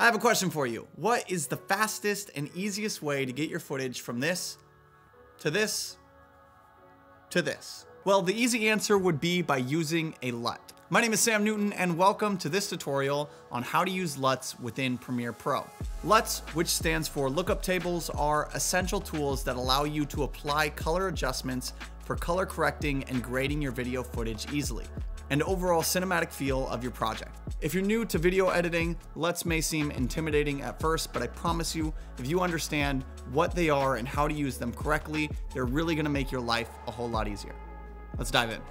I have a question for you. What is the fastest and easiest way to get your footage from this to this to this? Well, the easy answer would be by using a LUT. My name is Sam Newton and welcome to this tutorial on how to use LUTs within Premiere Pro. LUTs, which stands for Lookup Tables, are essential tools that allow you to apply color adjustments for color correcting and grading your video footage easily, and overall cinematic feel of your project. If you're new to video editing, LUTs may seem intimidating at first, but I promise you, if you understand what they are and how to use them correctly, they're really gonna make your life a whole lot easier. Let's dive in.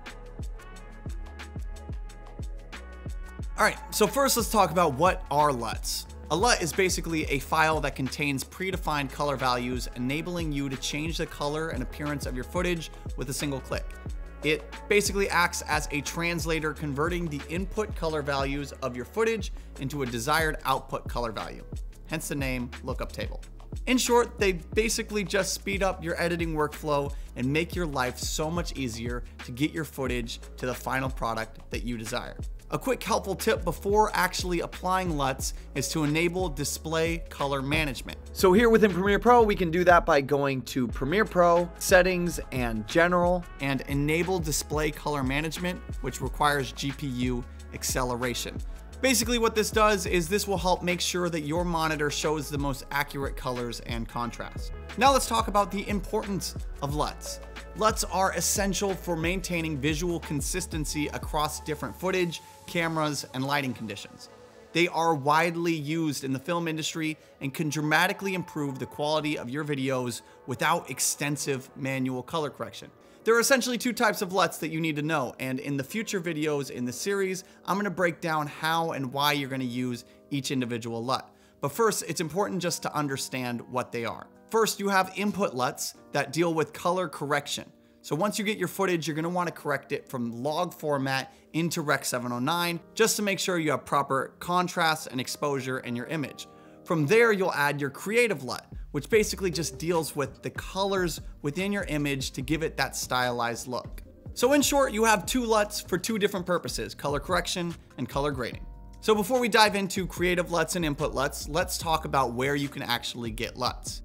All right, so first let's talk about what are LUTs. A LUT is basically a file that contains predefined color values, enabling you to change the color and appearance of your footage with a single click. It basically acts as a translator, converting the input color values of your footage into a desired output color value, hence the name Lookup Table. In short, they basically just speed up your editing workflow and make your life so much easier to get your footage to the final product that you desire. A quick helpful tip before actually applying LUTs is to enable display color management. So here within Premiere Pro, we can do that by going to Premiere Pro, Settings, and General, and enable display color management, which requires GPU acceleration. Basically what this does is this will help make sure that your monitor shows the most accurate colors and contrast. Now let's talk about the importance of LUTs. LUTs are essential for maintaining visual consistency across different footage, cameras, and lighting conditions. They are widely used in the film industry and can dramatically improve the quality of your videos without extensive manual color correction. There are essentially two types of LUTs that you need to know, and in the future videos in the series, I'm gonna break down how and why you're gonna use each individual LUT. But first, it's important just to understand what they are. First, you have input LUTs that deal with color correction. So once you get your footage, you're gonna wanna correct it from log format into Rec 709, just to make sure you have proper contrast and exposure in your image. From there, you'll add your creative LUT, which basically just deals with the colors within your image to give it that stylized look. So in short, you have two LUTs for two different purposes, color correction and color grading. So before we dive into creative LUTs and input LUTs, let's talk about where you can actually get LUTs.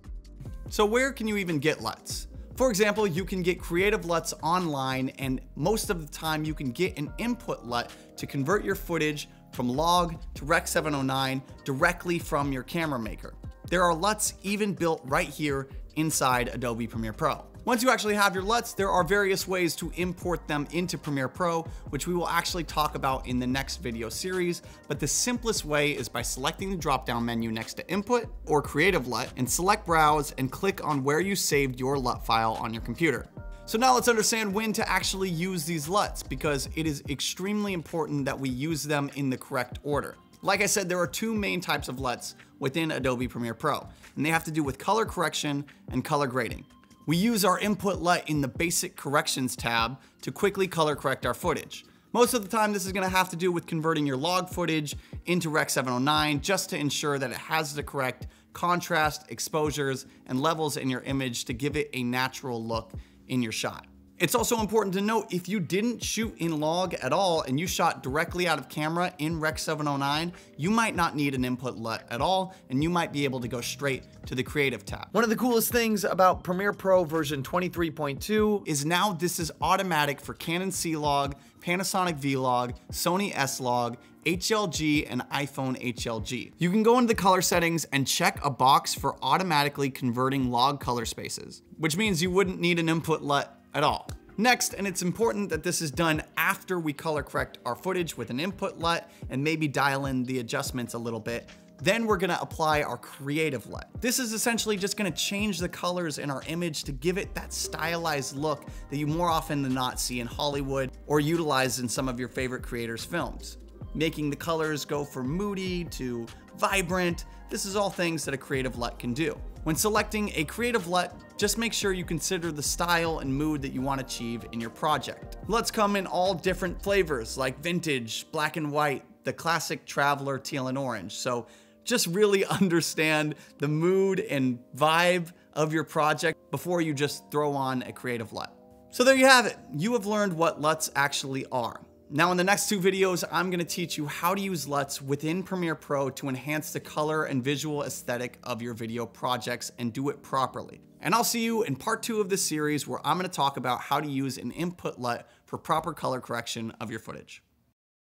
So where can you even get LUTs? For example, you can get creative LUTs online, and most of the time you can get an input LUT to convert your footage from log to Rec 709 directly from your camera maker. There are LUTs even built right here inside Adobe Premiere Pro. Once you actually have your LUTs, there are various ways to import them into Premiere Pro, which we will actually talk about in the next video series, but the simplest way is by selecting the drop-down menu next to Input or Creative LUT and select Browse and click on where you saved your LUT file on your computer. So now let's understand when to actually use these LUTs, because it is extremely important that we use them in the correct order. Like I said, there are two main types of LUTs within Adobe Premiere Pro, and they have to do with color correction and color grading. We use our input LUT in the basic corrections tab to quickly color correct our footage. Most of the time, this is gonna have to do with converting your log footage into Rec 709 just to ensure that it has the correct contrast, exposures, and levels in your image to give it a natural look in your shot. It's also important to note, if you didn't shoot in log at all and you shot directly out of camera in Rec 709, you might not need an input LUT at all, and you might be able to go straight to the creative tab. One of the coolest things about Premiere Pro version 23.2 is now this is automatic for Canon C-Log, Panasonic V-Log, Sony S-Log, HLG, and iPhone HLG. You can go into the color settings and check a box for automatically converting log color spaces, which means you wouldn't need an input LUT at all. Next, and it's important that this is done after we color correct our footage with an input LUT and maybe dial in the adjustments a little bit, then we're gonna apply our creative LUT. This is essentially just gonna change the colors in our image to give it that stylized look that you more often than not see in Hollywood or utilize in some of your favorite creators' films. Making the colors go from moody to vibrant. This is all things that a creative LUT can do. When selecting a creative LUT, just make sure you consider the style and mood that you want to achieve in your project. LUTs come in all different flavors like vintage, black and white, the classic traveler, teal and orange. So just really understand the mood and vibe of your project before you just throw on a creative LUT. So there you have it. You have learned what LUTs actually are. Now in the next 2 videos, I'm gonna teach you how to use LUTs within Premiere Pro to enhance the color and visual aesthetic of your video projects and do it properly. And I'll see you in part 2 of this series where I'm gonna talk about how to use an input LUT for proper color correction of your footage.